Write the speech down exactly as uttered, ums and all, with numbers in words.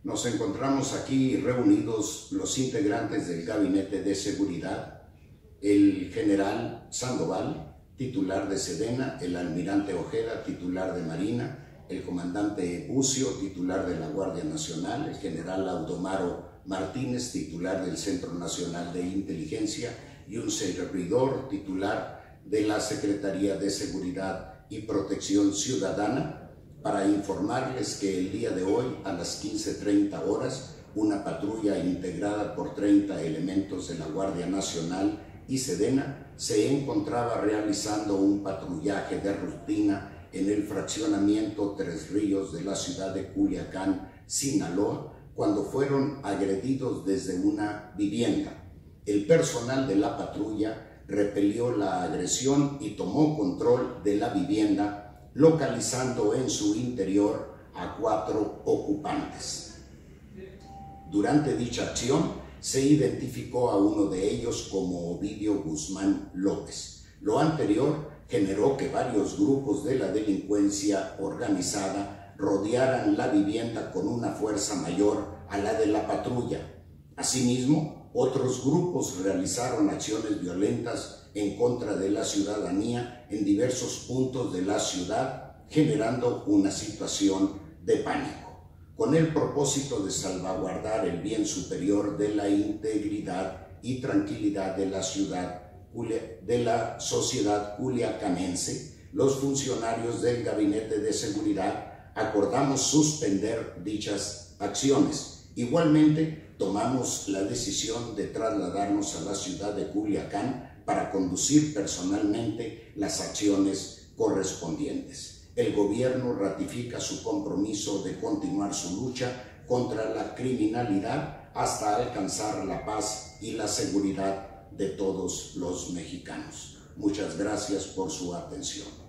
Nos encontramos aquí reunidos los integrantes del Gabinete de Seguridad, el general Sandoval, titular de Sedena, el almirante Ojeda, titular de Marina, el comandante Bucio, titular de la Guardia Nacional, el general Audomaro Martínez, titular del Centro Nacional de Inteligencia, y un servidor titular de la Secretaría de Seguridad y Protección Ciudadana, para informarles que el día de hoy a las quince treinta horas una patrulla integrada por treinta elementos de la Guardia Nacional y Sedena se encontraba realizando un patrullaje de rutina en el fraccionamiento Tres Ríos de la ciudad de Culiacán, Sinaloa, cuando fueron agredidos desde una vivienda. El personal de la patrulla repelió la agresión y tomó control de la vivienda, localizando en su interior a cuatro ocupantes. Durante dicha acción se identificó a uno de ellos como Ovidio Guzmán López. Lo anterior generó que varios grupos de la delincuencia organizada rodearan la vivienda con una fuerza mayor a la de la patrulla. Asimismo, otros grupos realizaron acciones violentas en contra de la ciudadanía en diversos puntos de la ciudad, generando una situación de pánico, con el propósito de salvaguardar el bien superior de la integridad y tranquilidad de la ciudad, de la sociedad culiacanense. Los funcionarios del Gabinete de Seguridad acordamos suspender dichas acciones. Igualmente, tomamos la decisión de trasladarnos a la ciudad de Culiacán para conducir personalmente las acciones correspondientes. El gobierno ratifica su compromiso de continuar su lucha contra la criminalidad hasta alcanzar la paz y la seguridad de todos los mexicanos. Muchas gracias por su atención.